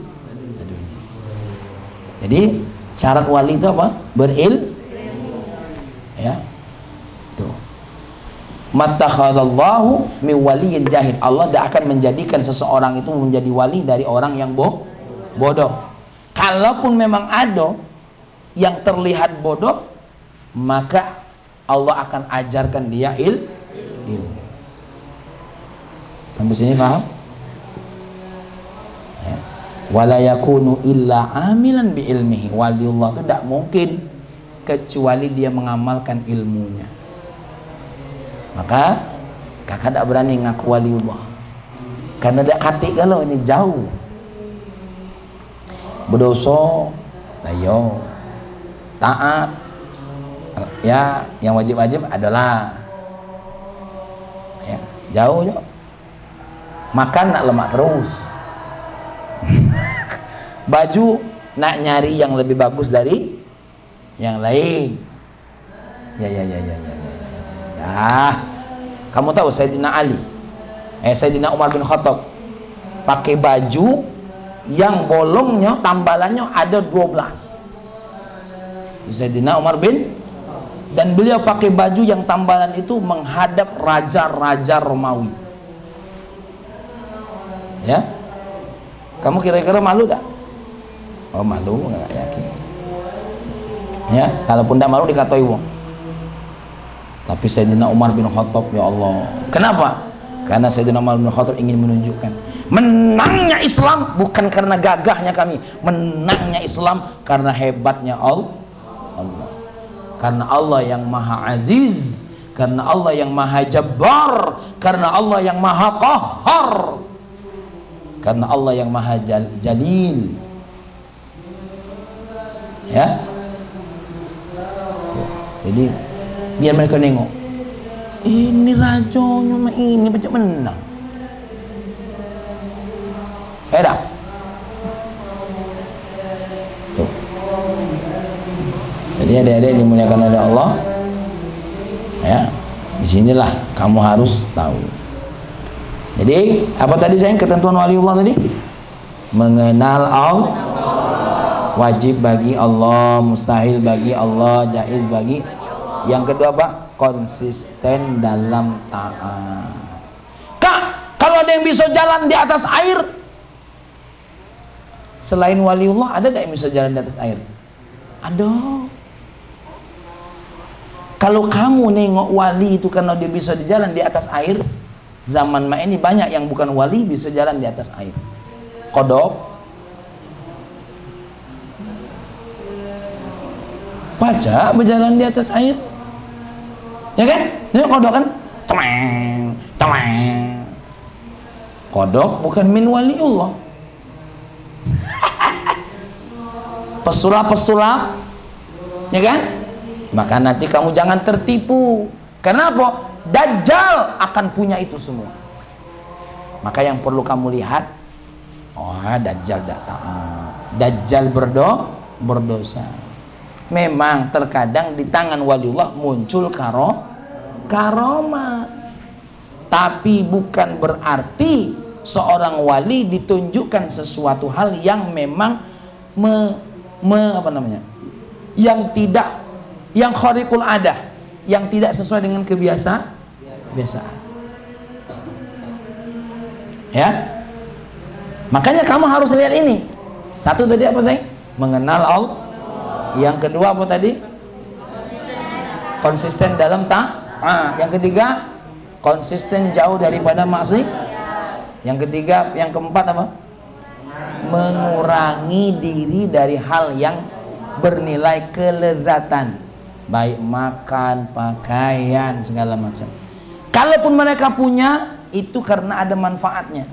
Jadi syarat wali itu apa? Berilmu. Ya. Tuh. Mattakhadallahu min waliyyin jahil. Allah tidak akan menjadikan seseorang itu menjadi wali dari orang yang bodoh. Kalaupun memang ada yang terlihat bodoh, maka Allah akan ajarkan dia ilmu. Sampai sini paham? Ya. Wala yakunu illa amilan bi ilmihi. Waliullah itu tidak mungkin kecuali dia mengamalkan ilmunya. Maka kakak tidak berani ngaku waliullah karena tidak kati kalau ini jauh. Berdosa layo, taat ya, yang wajib-wajib adalah ya, jauh yo. Makan nak lemak terus. Baju nak nyari yang lebih bagus dari yang lain. Ya. Kamu tahu Sayyidina Ali, Sayyidina Umar bin Khattab pakai baju yang bolongnya, tambalannya ada 12. Itu Sayyidina Umar bin, dan beliau pakai baju yang tambalan itu menghadap raja-raja Romawi. Ya, kamu kira-kira malu tak? Oh malu, nggak yakin. Ya, kalaupun tidak malu dikatai wong. Tapi Sayyidina Umar bin Khattab, ya Allah, kenapa? Karena Sayyidina Umar bin Khattab ingin menunjukkan menangnya Islam bukan karena gagahnya kami, menangnya Islam karena hebatnya Allah. Karena Allah yang Maha Aziz, karena Allah yang Maha Jabbar, karena Allah yang Maha Qahhar, karena Allah yang Maha Jalil. Ya. Jadi biar mereka nengok, ini rajanya ini baca menang. Beda. Tuh. Jadi adik-adik dimuliakan oleh Allah, ya, disinilah kamu harus tahu. Jadi apa tadi sayang ketentuan waliullah tadi? Mengenal Allah, wajib bagi Allah, mustahil bagi Allah, jaiz bagi. Yang kedua apa? Konsisten dalam taat. Kak, kalau ada yang bisa jalan di atas air selain waliullah, ada tidak yang bisa jalan di atas air? Ada. Kalau kamu nengok wali itu karena dia bisa jalan di atas air, zaman ini banyak yang bukan wali bisa jalan di atas air. Kodok, baca berjalan di atas air, ya kan? Ini kodok kan? Cemeng, cemeng. Kodok bukan min waliullah. Pesulap-pesulap, ya kan? Maka nanti kamu jangan tertipu. Kenapa? Dajjal akan punya itu semua. Maka yang perlu kamu lihat, Oh, Dajjal tidak taat. Dajjal berdosa. Memang terkadang di tangan waliullah muncul karomah. Tapi bukan berarti seorang wali ditunjukkan sesuatu hal yang memang yang khariqul adah, yang tidak sesuai dengan kebiasaan. Ya. Makanya kamu harus lihat ini. Satu tadi apa sih? Mengenal Allah. Yang kedua apa tadi? Konsisten dalam taat. Yang ketiga, konsisten jauh daripada maksiat. Yang ketiga, yang keempat apa? Mengurangi diri dari hal yang bernilai kelezatan, baik makan, pakaian, segala macam. Kalaupun mereka punya, itu karena ada manfaatnya.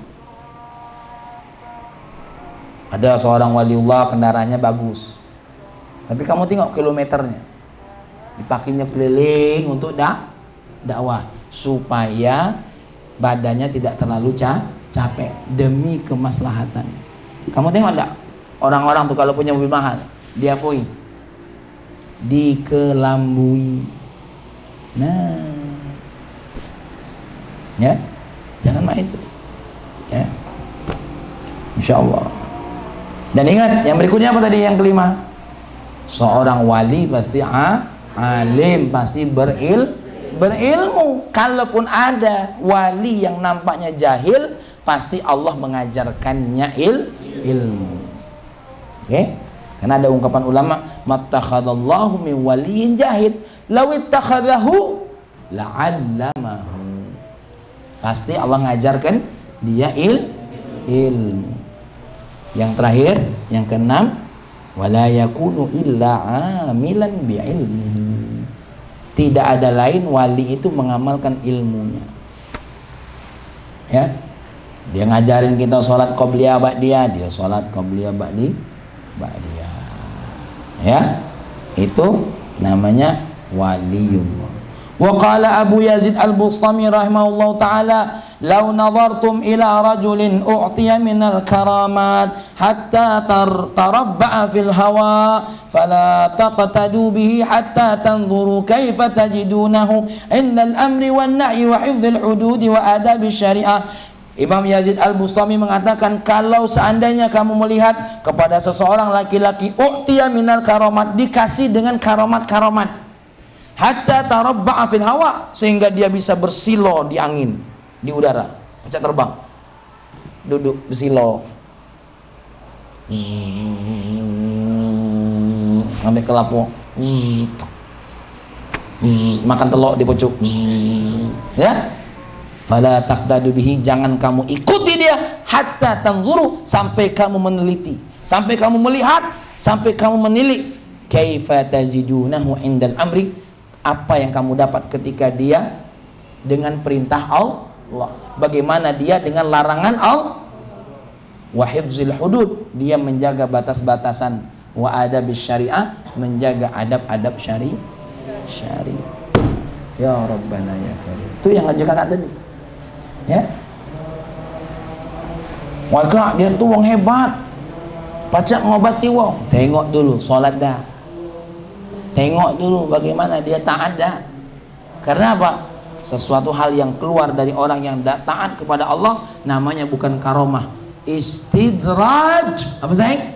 Ada seorang waliullah kendaraannya bagus, tapi kamu tengok kilometernya, dipakainya keliling untuk dakwah supaya badannya tidak terlalu capek demi kemaslahatan. Kamu tengok enggak orang-orang tuh kalau punya mobil mahal dia poin dikelambui. Nah, ya, jangan main itu, ya, insya Allah. Dan ingat, yang berikutnya apa tadi? Yang kelima, seorang wali pasti alim, pasti berilmu. Kalaupun ada wali yang nampaknya jahil, pasti Allah mengajarkannya ilmu. Oke? Karena ada ungkapan ulama, mattakhadallahu min waliyin jahil, law ittakhadahu la'allamahu. Pasti Allah mengajarkan dia ilmu. Yang terakhir, yang keenam, wala yakunu illa amilan bi'ilmihi. Tidak ada lain wali itu mengamalkan ilmunya. Ya, dia ngajarin kita sholat qobliyah ba'diyah, dia sholat qobliyah ba'diyah. Ya, itu namanya waliullah. Wa qala Abu Yazid Al-Bustami rahimahullah ta'ala, law nadhartum ila rajulin u'tiya minal karamat hatta tarabba'a fil hawa fala taqtadu bihi hatta tanzuru kaifa tajidunahu indal amri wan nahyi wa hifdzil hududi wa adabi syariah. Imam Yazid Al-Bustami mengatakan, kalau seandainya kamu melihat kepada seseorang laki-laki u'tiya minal karamat, dikasih dengan karomat-karomat, hatta tarabba'a fil hawa, sehingga dia bisa bersilo di angin, di udara, bisa terbang, duduk bersilo, ngambil kelapa, makan telur di pucuk, ya. Fala taqtadu bihi, jangan kamu ikuti dia, hatta tanzuru, sampai kamu meneliti, sampai kamu melihat, sampai kamu menilik, kaifa tajidunahu indal amri, apa yang kamu dapat ketika dia dengan perintah Allah, bagaimana dia dengan larangan Allah. Wa hifzil hudud, dia menjaga batas-batasan. Wa adabis syariah, menjaga adab-adab syari. Ya Rabbana ya Karim. Itu yang ngajak kakak tadi, ya. Wah, dia tuh wong hebat, pacak ngobati wong. Tengok dulu sholat dah, tengok dulu bagaimana dia taat dah. Karena apa? Sesuatu hal yang keluar dari orang yang taat kepada Allah namanya bukan karomah, istidraj. Apa sayang?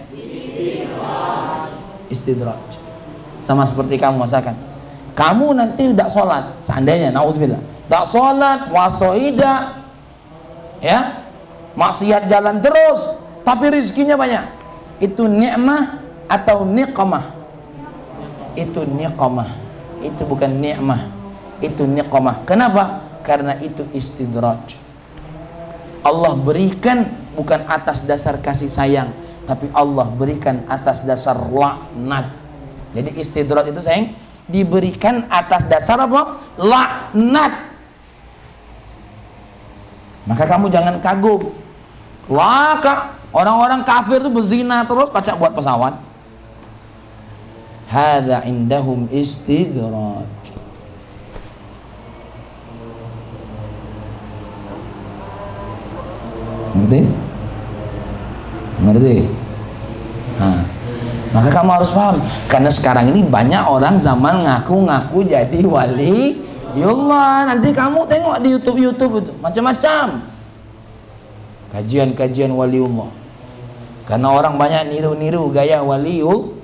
Istidraj. Sama seperti kamu masakan, kamu nanti tidak sholat, seandainya naudzubillah tak sholat, wasoida, ya, maksiat jalan terus, tapi rezekinya banyak, itu nikmah atau niqamah? Itu niqamah, itu bukan ni'mah, itu niqamah. Kenapa? Karena itu istidraj. Allah berikan bukan atas dasar kasih sayang, tapi Allah berikan atas dasar laknat. Jadi istidraj itu sayang diberikan atas dasar apa? Laknat. Maka kamu jangan kagum, laka orang-orang kafir itu berzina terus, pacak buat pesawat. Hadza indahum istidraj. Ngerti? Ngerti? Nah, maka kamu harus paham, karena sekarang ini banyak orang zaman ngaku-ngaku jadi wali Allah. Nanti kamu tengok di YouTube itu macam-macam kajian-kajian waliullah, karena orang banyak niru-niru gaya waliullah.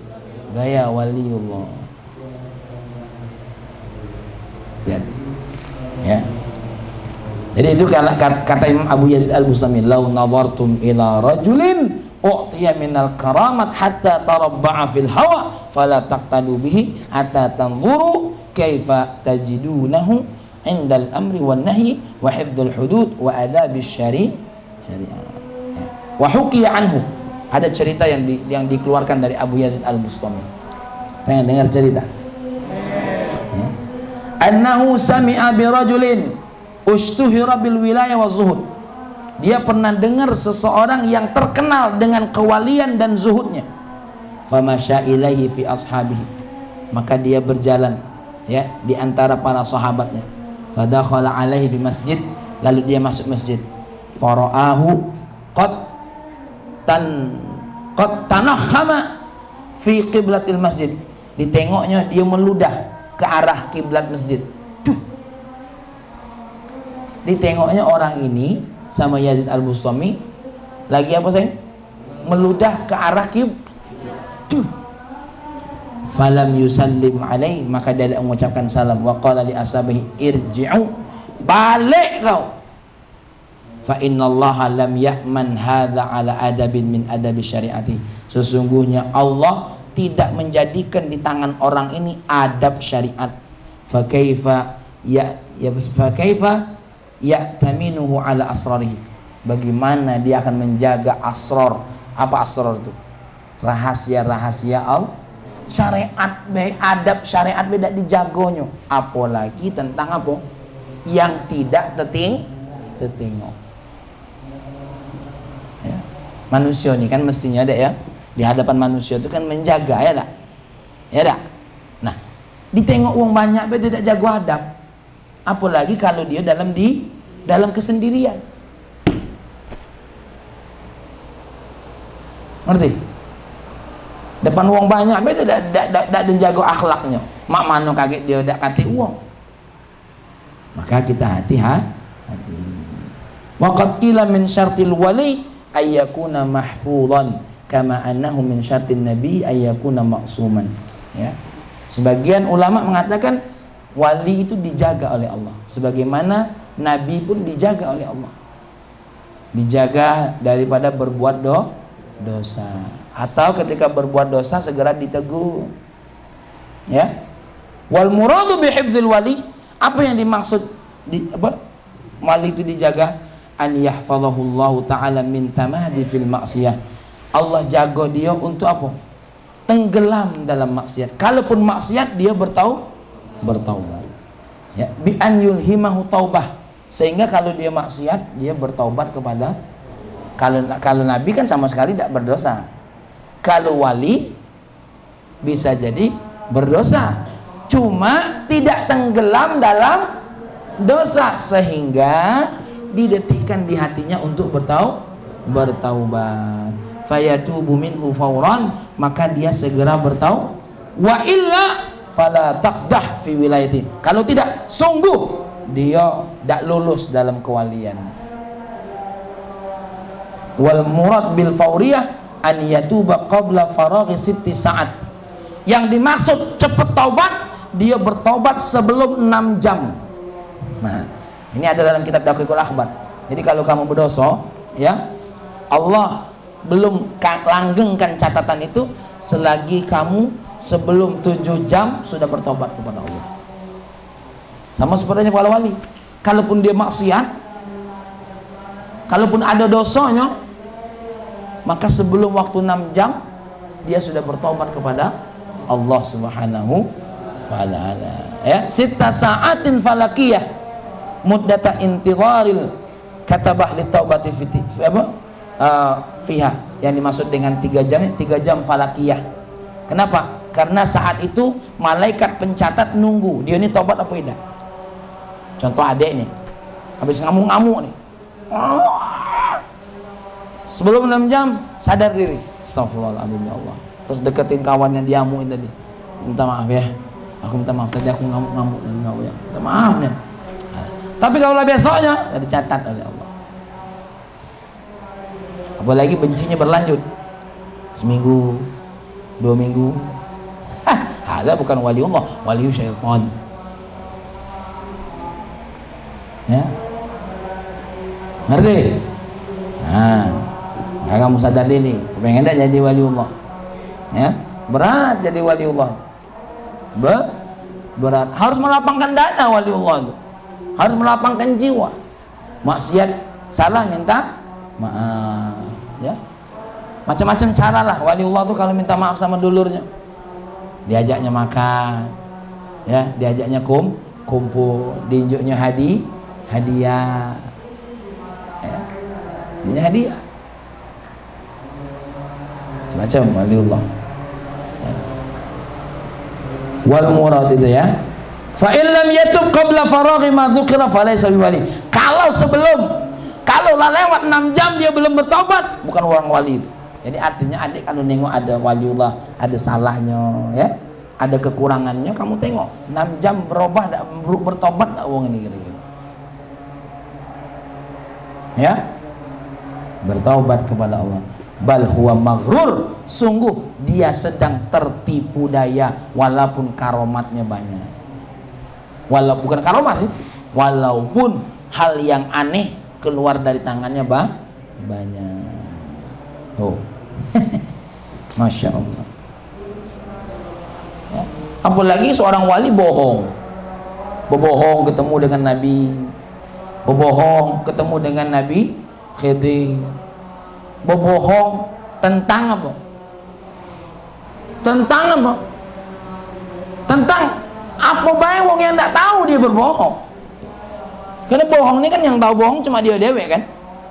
Jadi, ya. Jadi itu kata Imam Abu Yazid Al-Bustami, "Lau nadartum ila rajulin u'tiya minal karamat hatta tarabba'a fil hawa fala taqtadu bihi hatta tanzuru kaifa tajidunahu indal amri wan nahyi wa hifdzul hudud wa adabis syariah." Wa hukiya anhu, ada cerita yang dikeluarkan dari Abu Yazid Al-Bustami. Pengen dengar cerita? Ya. Annahu sami'a bi rajulin ushtuhira bil wilayah wa zuhud. Dia pernah dengar seseorang yang terkenal dengan kewalian dan zuhudnya. Famasya ilaihi fi ashabihi, maka dia berjalan ya di antara para sahabatnya. Fadakhala alaihi bi masjid, lalu dia masuk masjid. Faraahu qad tanahhama fi qiblatil masjid. Ditengoknya dia meludah ke arah kiblat masjid. Ditengoknya orang ini sama Yazid Al-Bustami lagi apa sayang? Meludah ke arah falam yusallim alaihi, maka dia mengucapkan salam. Wa qala li ashabihi irji'u, balik kau, fa innallaha lam ya'man hadza ala adabin min adabi syariati. Sesungguhnya Allah tidak menjadikan di tangan orang ini adab syariat. Fa kaifa ya'taminuhu ala asrarihi, bagaimana dia akan menjaga asrar. Apa asrar itu? Rahasia-rahasia Allah. Syariat adab syariat beda dijagonya, apalagi tentang apa yang tidak tertengok ya. Manusia ini kan mestinya ada ya, di hadapan manusia itu kan menjaga ya dak, ya dak. Nah, ditengok uang banyak beda tidak jago adab, apalagi kalau dia dalam kesendirian. Ngerti? Depan uang banyak beda tidak menjaga akhlaknya. Mak mano kaget dia tidak kati uang. Maka kita hati-hati. Waqad qila min syartil wali ayyakuna mahfuzan kama annahu min syartin nabi ayyakuna ma'suman. Ya. Sebagian ulama mengatakan wali itu dijaga oleh Allah, sebagaimana nabi pun dijaga oleh Allah, dijaga daripada berbuat dosa, atau ketika berbuat dosa segera ditegur ya. Wal muradu bi hifdzil wali, apa yang dimaksud wali itu dijaga? An yahfazahullahu ta'ala min tamadi fil maksiyah, Allah jaga dia untuk apa? Tenggelam dalam maksiat. Kalaupun maksiat dia bertaubat ya, bi an yulhimahu taubah, sehingga kalau dia maksiat dia bertaubat kepada. Kalau nabi kan sama sekali tidak berdosa. Kalau wali bisa jadi berdosa, cuma tidak tenggelam dalam dosa sehingga didetikkan di hatinya untuk bertaubat. Fayatubu minhu fauran, maka dia segera bertaubat. Wa illa fala taqdah fi wilayati, kalau tidak sungguh dia tidak lulus dalam kewalian. Wal murad bil fauriyah an yatuba qabla faraghi sitti saat, yang dimaksud cepat taubat dia bertaubat sebelum 6 jam. Nah, ini ada dalam kitab Daqiqul Akhbar. Jadi kalau kamu berdosa ya, Allah belum langgengkan catatan itu selagi kamu sebelum 7 jam sudah bertobat kepada Allah. Sama seperti para wali, kalaupun dia maksiat, kalaupun ada dosanya, maka sebelum waktu 6 jam dia sudah bertobat kepada Allah Subhanahu wa ta'ala ya. Sitta sa'atin falakiyah muddata intidharil katabah litaubati fiha, yang dimaksud dengan 3 jam falakiyah. Kenapa? Karena saat itu malaikat pencatat nunggu dia ini tobat apa tidak. Contoh adek nih habis ngamuk-ngamuk nih, Sebelum 6 jam sadar diri, astagfirullahaladzim ya Allah, terus deketin kawan yang diamuin tadi, minta maaf ya, aku minta maaf tadi aku ngamuk dan ngamuk ya, minta maaf nih. Tapi kalau besoknya ya dicatat oleh Allah. Apalagi bencinya berlanjut seminggu, 2 minggu, ada bukan waliullah, waliu syaitan. Ya, ngerti? Nah, kamu sadar diri, pengen tak jadi waliullah? Ya, berat jadi waliullah. Berat. Harus melapangkan dada waliullah itu. Harus melapangkan jiwa. Maksiat, salah minta maaf. Ya, macam-macam cara lah waliullah tuh kalau minta maaf sama dulurnya. Diajaknya makan, ya, diajaknya kumpul, diinjuknya hadiah, ya, ini hadiah, semacam waliullah. Ya. Wal murad itu ya. Fa in lam yatub qabla faraghi ma dzukira falaysa biwali. Kalau lewat 6 jam dia belum bertobat, bukan orang wali itu. Jadi artinya adik kalau nengok ada waliullah, ada salahnya, ya, ada kekurangannya, kamu tengok 6 jam berubah, bertobat tak wong ini kira-kira. Ya, bertaubat kepada Allah. Bal huwa maghrur, sungguh dia sedang tertipu daya walaupun karomatnya banyak. Walaupun bukan karomat sih, walaupun hal yang aneh keluar dari tangannya banyak. Oh, masya Allah. Ya. Apalagi seorang wali bohong, berbohong ketemu dengan Nabi, berbohong ketemu dengan Nabi Khidir, berbohong tentang apa? Tentang apa? Tentang apa bae wong yang tidak tahu dia berbohong. Karena bohong ini kan yang tahu bohong cuma dia dewe kan.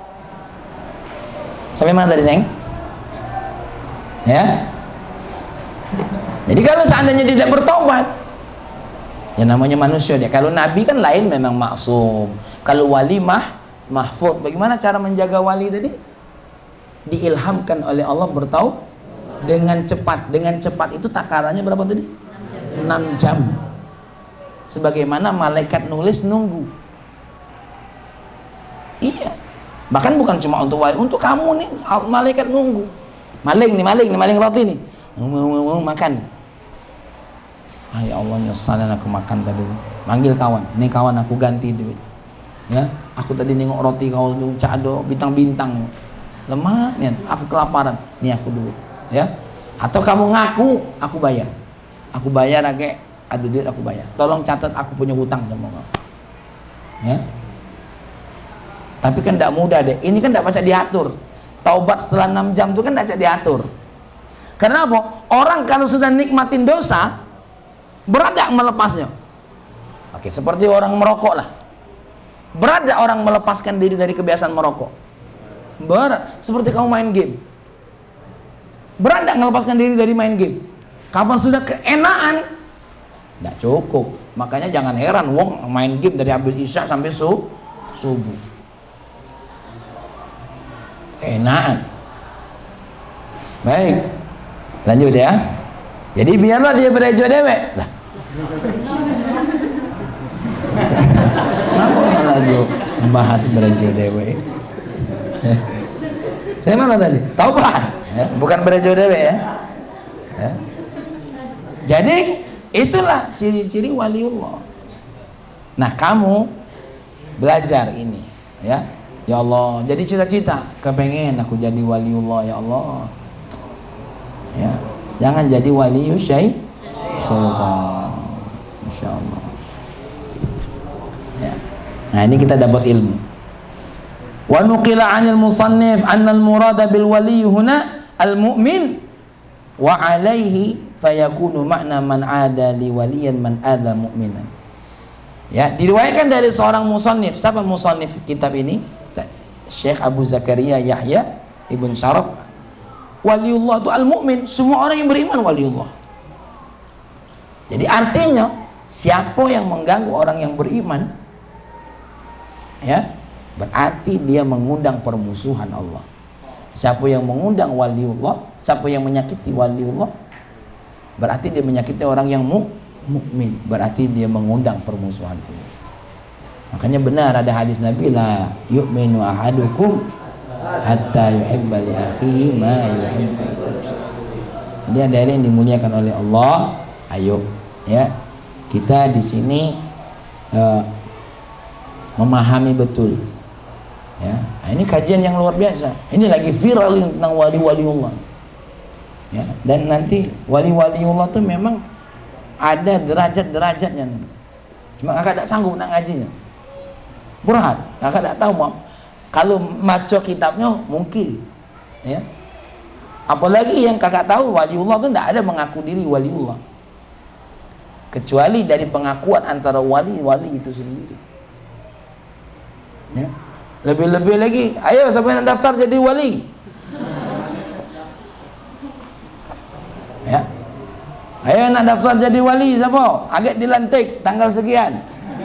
Sampai mana tadi sayang? Ya. Jadi kalau seandainya dia tidak bertobat, ya namanya manusia dia. Kalau nabi kan lain, memang maksum. Kalau wali mahfud. Bagaimana cara menjaga wali tadi? Diilhamkan oleh Allah bertaubat dengan cepat. Dengan cepat itu takarannya berapa tadi? 6 jam. Sebagaimana malaikat nulis nunggu. Iya. Bahkan bukan cuma untuk wali, untuk kamu nih, malaikat nunggu. Maling roti nih. Makan. Ah, ya Allah, nyesalin aku makan tadi. Manggil kawan, nih kawan aku ganti duit. Ya, aku tadi nengok roti kau cado bintang-bintang. Lemah nih, aku kelaparan. Nih aku duit. Ya. Atau kamu ngaku, aku bayar. Aku bayar agak ada duit aku bayar. Tolong catat aku punya hutang sama kamu. Ya. Tapi kan tidak mudah deh. Ini kan tidak bisa diatur. Taubat setelah 6 jam itu kan tidak bisa diatur. Karena apa? Orang kalau sudah nikmatin dosa, berat tidak melepasnya. Oke, seperti orang merokok lah. Berat tidak orang melepaskan diri dari kebiasaan merokok? Berat. Seperti kamu main game. Berat tidak melepaskan diri dari main game? Kapan sudah keenaan? Tidak cukup. Makanya jangan heran wong main game dari habis isya sampai subuh. Keenaan. Baik, lanjut ya. Jadi biarlah dia berejo dewek lah. Kenapa lagi membahas berejo dewek? Saya mana tadi? Taubat, ya, bukan berejo dewek ya. Ya. Jadi itulah ciri-ciri waliullah. Nah, kamu belajar ini, ya. Ya Allah, jadi cita-cita, kepengen aku jadi waliullah ya Allah. Ya, jangan jadi waliyu syaitan. Insyaallah. Ya. Nah, ini kita dapat ilmu. Wa nuqila 'anil musannif anna al-murada bil wali huna al-mu'min wa 'alaihi fayakunu makna man 'ada li waliyan man adza mu'minan. Ya, diriwayatkan dari seorang musannif. Siapa musannif kitab ini? Syekh Abu Zakaria Yahya Ibn Syaraf. Waliullah itu al-mu'min, semua orang yang beriman waliullah. Jadi artinya siapa yang mengganggu orang yang beriman, ya, berarti dia mengundang permusuhan Allah. Siapa yang mengundang waliullah, siapa yang menyakiti waliullah, berarti dia menyakiti orang yang mukmin, berarti dia mengundang permusuhan. Makanya benar ada hadis Nabi, la yu'minu ahadukum hatta yuhibba li akhihi ma yuhibbu. Jadi ada yang dimuliakan oleh Allah. Ayo ya, kita di sini memahami betul ya. Nah, ini kajian yang luar biasa. Ini lagi viral tentang wali-waliullah ya. Dan nanti wali-waliullah itu memang ada derajat-derajatnya nanti. Cuma kakak tidak sanggup nak ngajinya. Berat, kakak tidak tahu mau. Kalau maco kitabnya mungkin ya. Apalagi yang kakak tahu waliullah itu tidak ada mengaku diri waliullah, kecuali dari pengakuan antara wali-wali itu sendiri ya. Lebih-lebih lagi, ayo siapa yang daftar jadi wali ya. Ayo nak daftar jadi wali siapa? Agak dilantik tanggal sekian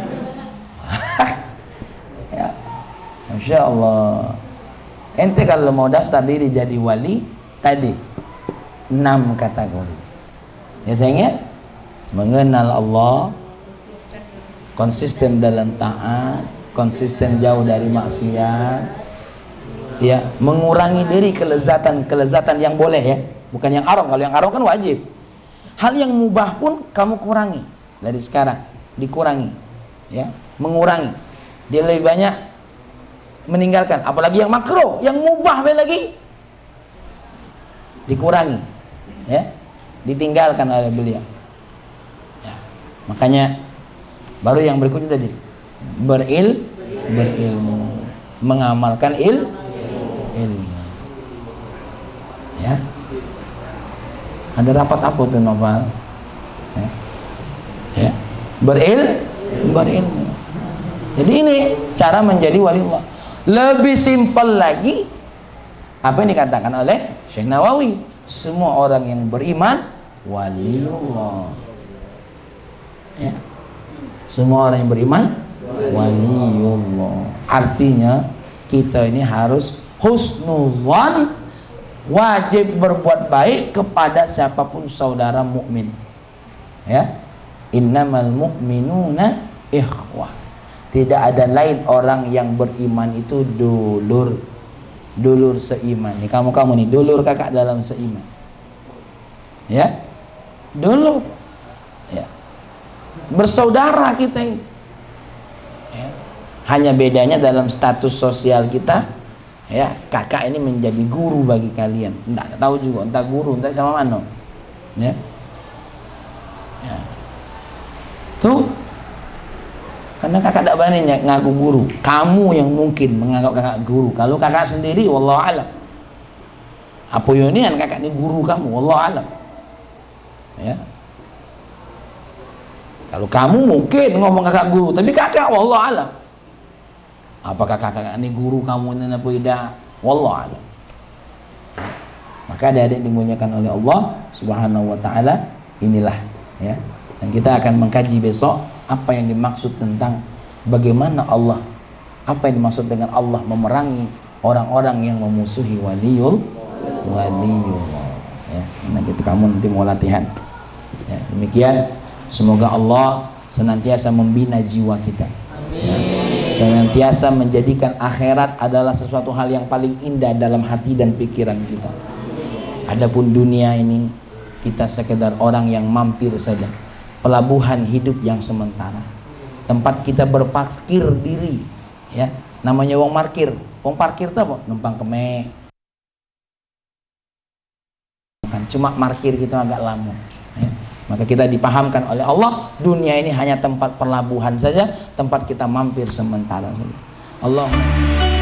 ya. Masya Allah. Ente kalau mau daftar diri jadi wali tadi 6 kategori ya sayangnya. Mengenal Allah, konsisten dalam taat, konsisten jauh dari maksiat ya, mengurangi diri kelezatan yang boleh ya, bukan yang haram. Kalau yang haram kan wajib. Hal yang mubah pun kamu kurangi dari sekarang, dikurangi ya, mengurangi. Dia lebih banyak meninggalkan, apalagi yang makruh, yang mubah lagi dikurangi ya, ditinggalkan oleh beliau ya. Makanya baru yang berikutnya tadi berilmu, mengamalkan ilmu ya. Ada rapat apa tuh Noval ya. Berilmu. Jadi ini cara menjadi waliullah. Lebih simpel lagi apa yang dikatakan oleh Syekh Nawawi, semua orang yang beriman waliullah ya. Semua orang yang beriman waliullah. Artinya kita ini harus husnuzan, wajib berbuat baik kepada siapapun saudara mukmin ya. Innamal mu'minuna ikhwah. Tidak ada lain orang yang beriman itu dulur seiman. Nih kamu nih dulur kakak dalam seiman ya, dulur ya, bersaudara kita ini ya. Hanya bedanya dalam status sosial kita ya, kakak ini menjadi guru bagi kalian. Enggak tahu juga entah guru entah sama mana ya. Ya. Tuh karena kakak tidak berani ngaku guru. Kamu yang mungkin menganggap kakak guru. Kalau kakak sendiri wallahu alam, apa yonian kakak ini guru kamu, wallahu alam ya. Kalau kamu mungkin ngomong kakak guru, tapi kakak wallahu alam, apakah kakak ini guru kamu ini apa tidak, wallahu alam. Maka adik-adik dimuliakan oleh Allah Subhanahu wa taala, inilah ya. Dan kita akan mengkaji besok apa yang dimaksud tentang bagaimana Allah, apa yang dimaksud dengan Allah memerangi orang-orang yang memusuhi waliullah ya. Nah gitu, kamu nanti mau latihan ya. Demikian, semoga Allah senantiasa membina jiwa kita ya. Senantiasa menjadikan akhirat adalah sesuatu hal yang paling indah dalam hati dan pikiran kita. Adapun dunia ini kita sekedar orang yang mampir saja, pelabuhan hidup yang sementara, tempat kita berparkir diri ya, namanya wong parkir. Wong parkir itu apa? Numpang kemek, cuma parkir gitu agak lama ya. Maka kita dipahamkan oleh Allah, dunia ini hanya tempat pelabuhan saja, tempat kita mampir sementara saja. Allah